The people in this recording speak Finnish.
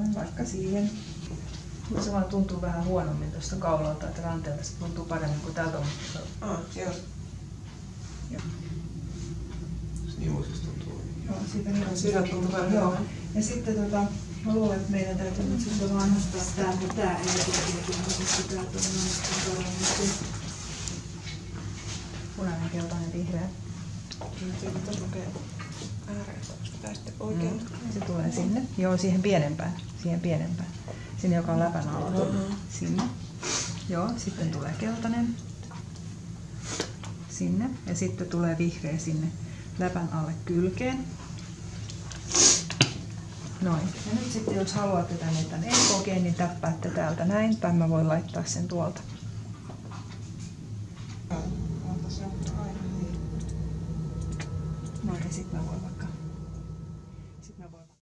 keltainen vaikka siihen. Mutta se vaan tuntuu vähän huonommin tuosta kaulalta, että ranteelta se tuntuu paremmin kuin täältä on. Joo. Joo. Nivuisesta tuntuu. Joo, siitä tuntuu paremmin. Joo. Ja sitten mä luulen, että meidän täytyy nyt sitten vaan nostaa tää ei tule täältä on punainen, keltainen, vihreä. Tuossa lukee ääreen, koska tää sitten oikealta. Se tulee sinne. Joo, siihen pienempään. Sinne, joka on läpän alla. Sinne. Joo, sitten tulee keltainen. Sinne. Ja sitten tulee vihreä sinne läpän alle kylkeen. Noin. Ja nyt sitten jos haluatte tänne EKG, niin täppäätte täältä näin. Tai mä voin laittaa sen tuolta. Noin, ja sitten mä voin vaikka